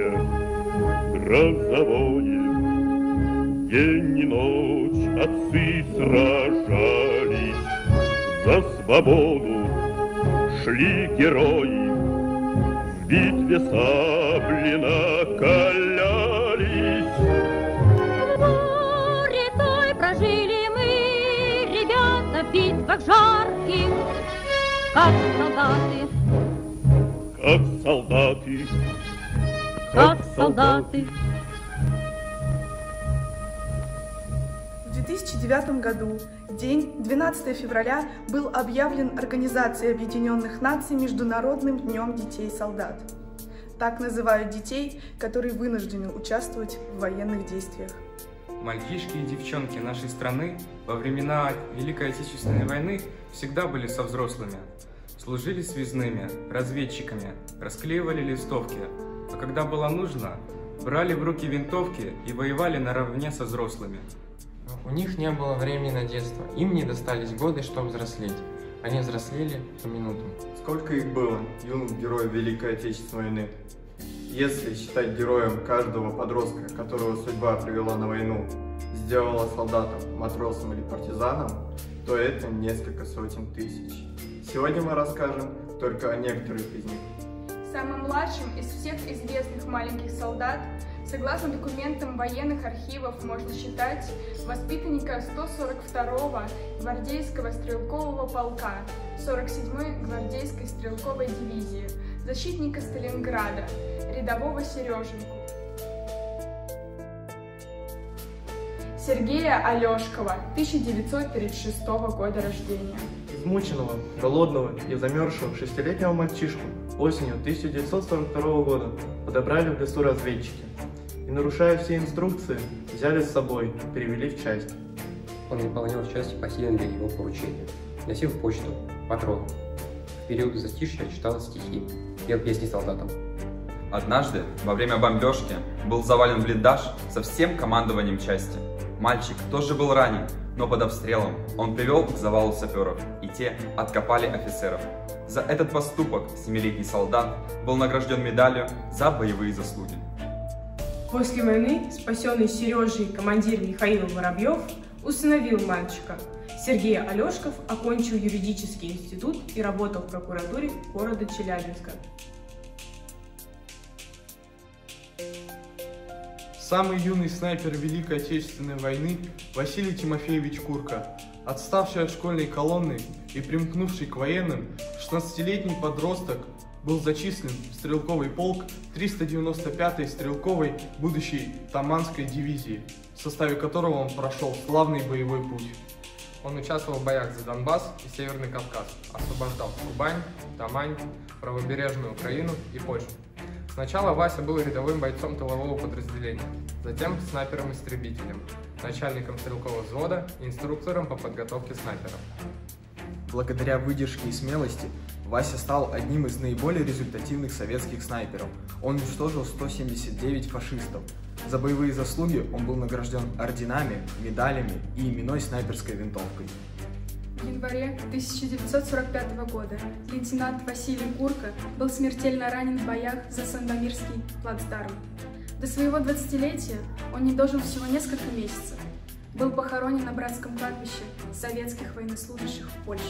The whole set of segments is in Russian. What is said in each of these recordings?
грозовое. День и ночь отцы сражались, за свободу шли герои, в битве сабли накалялись. Море той прожили мы, ребята, в битвах жарких, как солдаты. Как солдаты, Как солдаты. В 2009 году, день 12 февраля, был объявлен Организацией Объединенных Наций Международным днем детей-солдат. Так называют детей, которые вынуждены участвовать в военных действиях. Мальчишки и девчонки нашей страны во времена Великой Отечественной войны всегда были со взрослыми. Служили связными, разведчиками, расклеивали листовки, а когда было нужно, брали в руки винтовки и воевали наравне со взрослыми. У них не было времени на детство, им не достались годы, чтобы взрослеть. Они взрослели по минутам. Сколько их было, юных героев Великой Отечественной войны? Если считать героем каждого подростка, которого судьба привела на войну, сделала солдатом, матросом или партизаном, то это несколько сотен тысяч. Сегодня мы расскажем только о некоторых из них. Самым младшим из всех известных маленьких солдат, согласно документам военных архивов, можно считать воспитанника 142-го гвардейского стрелкового полка, 47-й гвардейской стрелковой дивизии, защитника Сталинграда, рядового Сереженьку. Сергея Алешкова, 1936 года рождения. Измученного, голодного и замерзшего 6-летнего мальчишку осенью 1942 года подобрали в лесу разведчики и, нарушая все инструкции, взяли с собой и перевели в часть. Он выполнял в части посеянные его поручения. Носил почту, патроны. В период затишья читал стихи, пел песни солдатам. Однажды, во время бомбежки, был завален блиндаж со всем командованием части. Мальчик тоже был ранен, но под обстрелом он привел к завалу саперов, и те откопали офицеров. За этот поступок 7-летний солдат был награжден медалью за боевые заслуги. После войны спасенный Сережей командир Михаил Воробьев усыновил мальчика. Сергей Алешков окончил юридический институт и работал в прокуратуре города Челябинска. Самый юный снайпер Великой Отечественной войны Василий Тимофеевич Курка, отставший от школьной колонны и примкнувший к военным, 16-летний подросток, был зачислен в стрелковый полк 395-й стрелковой будущей Таманской дивизии, в составе которого он прошел славный боевой путь. Он участвовал в боях за Донбасс и Северный Кавказ, освобождал Кубань, Тамань, правобережную Украину и Польшу. Сначала Вася был рядовым бойцом тылового подразделения, затем снайпером-истребителем, начальником стрелкового взвода и инструктором по подготовке снайперов. Благодаря выдержке и смелости Вася стал одним из наиболее результативных советских снайперов. Он уничтожил 179 фашистов. За боевые заслуги он был награжден орденами, медалями и именной снайперской винтовкой. В январе 1945 года лейтенант Василий Курка был смертельно ранен в боях за Сандомирский плацдарм. До своего 20-летия он не дожил всего несколько месяцев. Был похоронен на братском кладбище советских военнослужащих в Польше.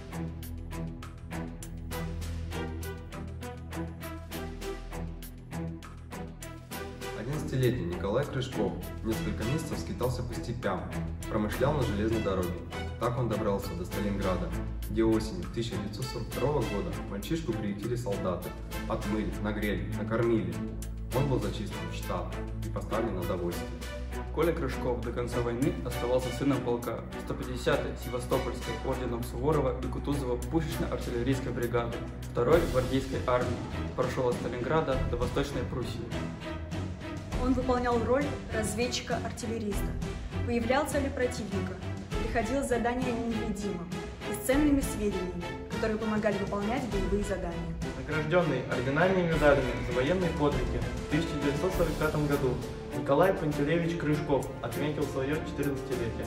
11-летний Николай Крышков несколько месяцев скитался по степям, промышлял на железной дороге. Так он добрался до Сталинграда, где осенью 1942 года мальчишку приютили солдаты, отмыли, нагрели, накормили. Он был зачислен в штаб и поставлен на довольствие. Коля Крышков до конца войны оставался сыном полка 150-й Севастопольской орденом Суворова и Кутузова пушечно-артиллерийской бригады 2-й гвардейской армии, прошел от Сталинграда до Восточной Пруссии. Он выполнял роль разведчика-артиллериста, выявлял цели противника, приходил с заданиями невидимым и с ценными сведениями, которые помогали выполнять боевые задания. Награжденный орденами и медалями за военные подвиги в 1945 году Николай Пантелеевич Крышков отметил свое 14-летие.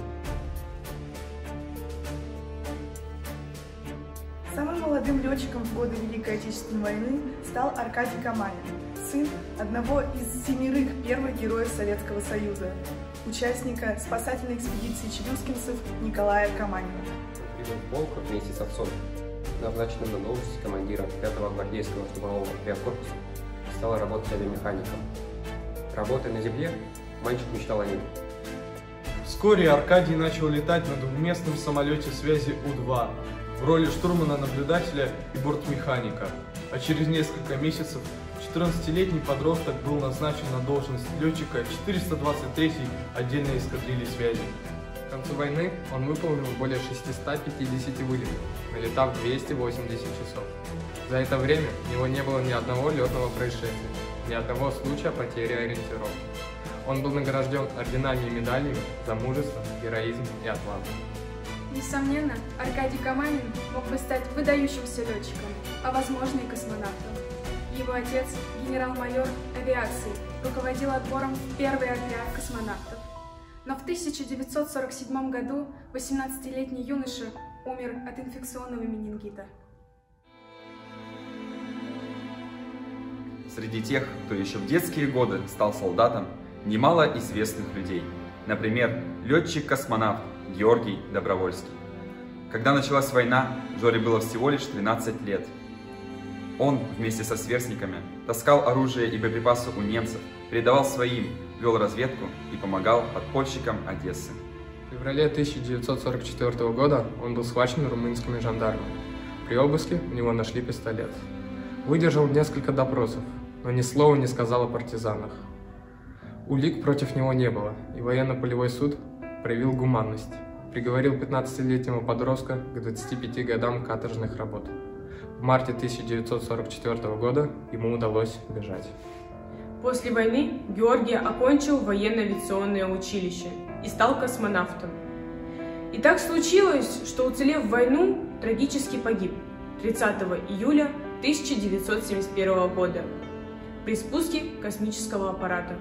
Самым молодым летчиком в годы Великой Отечественной войны стал Аркадий Каманин, сын одного из 7 первых героев Советского Союза, участника спасательной экспедиции челюскинцев Николая Каманина. Прибыл в полк вместе с отцом, назначенным на должность командира 5-го гвардейского штурмового авиакорпуса, стал работать авиамехаником. Работая на земле, мальчик мечтал о небе. Вскоре Аркадий начал летать на двухместном самолете связи У-2 в роли штурмана-наблюдателя и бортмеханика, а через несколько месяцев 14-летний подросток был назначен на должность летчика 423-й отдельной эскадрильи связи. К концу войны он выполнил более 650 вылетов, налетав 280 часов. За это время у него не было ни одного летного происшествия, ни одного случая потери ориентировки. Он был награжден орденами и медалями за мужество, героизм и отвагу. Несомненно, Аркадий Каманин мог бы стать выдающимся летчиком, а возможно и космонавтом. Его отец, генерал-майор авиации, руководил отбором в первый отряд космонавтов. Но в 1947 году 18-летний юноша умер от инфекционного менингита. Среди тех, кто еще в детские годы стал солдатом, немало известных людей. Например, летчик-космонавт Георгий Добровольский. Когда началась война, Жоре было всего лишь 13 лет. Он вместе со сверстниками таскал оружие и боеприпасы у немцев, передавал своим, вел разведку и помогал подпольщикам Одессы. В феврале 1944 года он был схвачен румынскими жандармами. При обыске у него нашли пистолет. Выдержал несколько допросов, но ни слова не сказал о партизанах. Улик против него не было, и военно-полевой суд проявил гуманность. Приговорил 15-летнего подростка к 25 годам каторжных работ. В марте 1944 года ему удалось бежать. После войны Георгий окончил военно-авиационное училище и стал космонавтом. И так случилось, что, уцелев в войну, трагически погиб 30 июля 1971 года при спуске космического аппарата.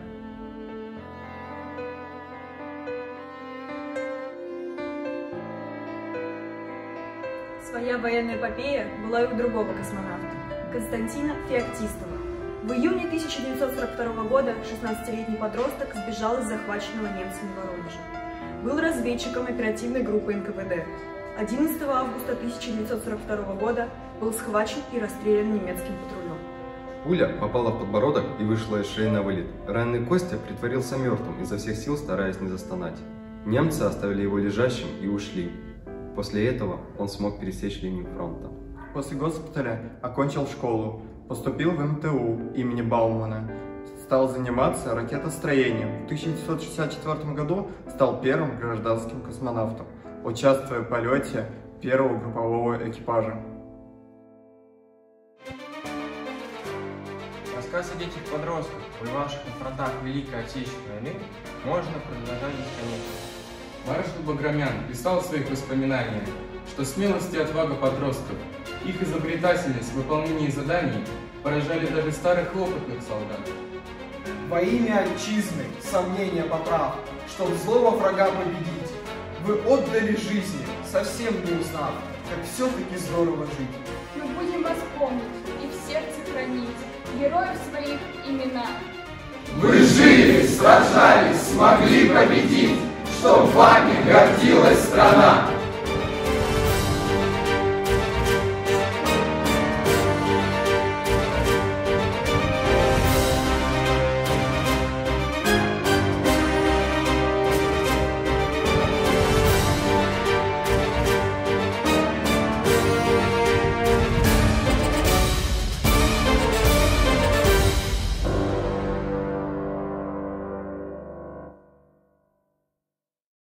Своя военная эпопея была и у другого космонавта, Константина Феоктистова. В июне 1942 года 16-летний подросток сбежал из захваченного немцами Воронежа. Был разведчиком оперативной группы НКВД. 11 августа 1942 года был схвачен и расстрелян немецким патрулем. Пуля попала в подбородок и вышла из шеи на вылет. Раненый Костя притворился мертвым, изо всех сил стараясь не застонать. Немцы оставили его лежащим и ушли. После этого он смог пересечь линию фронта. После госпиталя окончил школу, поступил в МТУ имени Баумана, стал заниматься ракетостроением. В 1964 году стал первым гражданским космонавтом, участвуя в полете первого группового экипажа. Рассказ о детях-подростках, воевавших на фронтах Великой Отечественной войны, можно продолжать бесконечно. Маршал Баграмян писал в своих воспоминаниях, что смелость и отвага подростков, их изобретательность в выполнении заданий поражали даже старых опытных солдат. Во имя отчизны, сомнения поправ, чтоб злого врага победить, вы отдали жизни, совсем не узнав, как все-таки здорово жить. Мы будем вас помнить и в сердце хранить героев своих имена. Вы жили, сражались, смогли победить, чтоб вами гордилась страна.